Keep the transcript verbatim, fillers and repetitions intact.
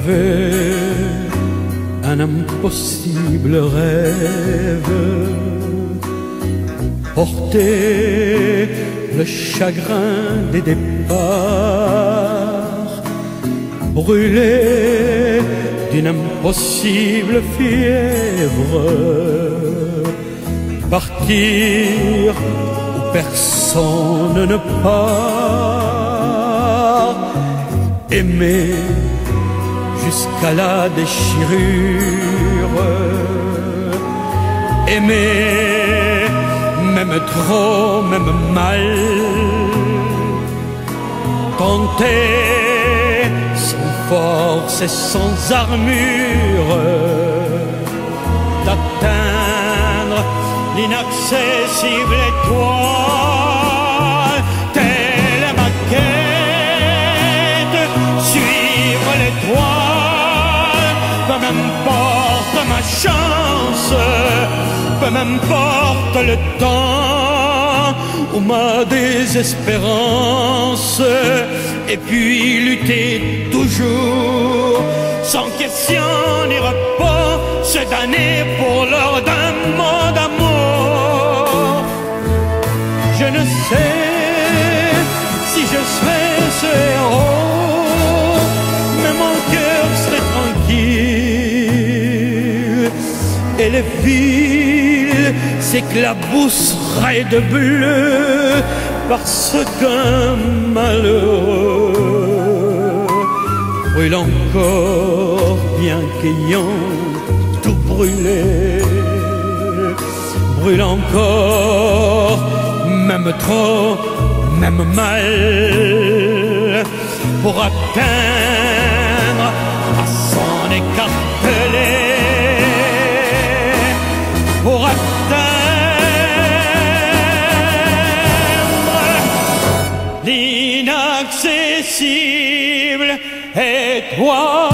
rêver un impossible rêve, porter le chagrin des départs, brûler d'une impossible fièvre, partir où personne ne part, aimer jusqu'à la déchirure, aimer même trop, même mal, tenter sans force et sans armure d'atteindre l'inaccessible étoile. Telle est ma quête, suivre l'étoile, peu m'importe ma chance, peu m'importe le temps ou ma désespérance, et puis lutter toujours, sans question ni repos, se donner pour l'or d'un mot d'amour. Je ne sais si je serai ce héros, mais mon cœur serait tranquille, et les villes s'éclabousseraient de bleu, parce qu'un malheureux brûle encore, bien qu'ayant tout brûlé, brûle encore, même trop, même mal, pour atteindre à s'en écarteler, pour atteindre l'inaccessible étoile.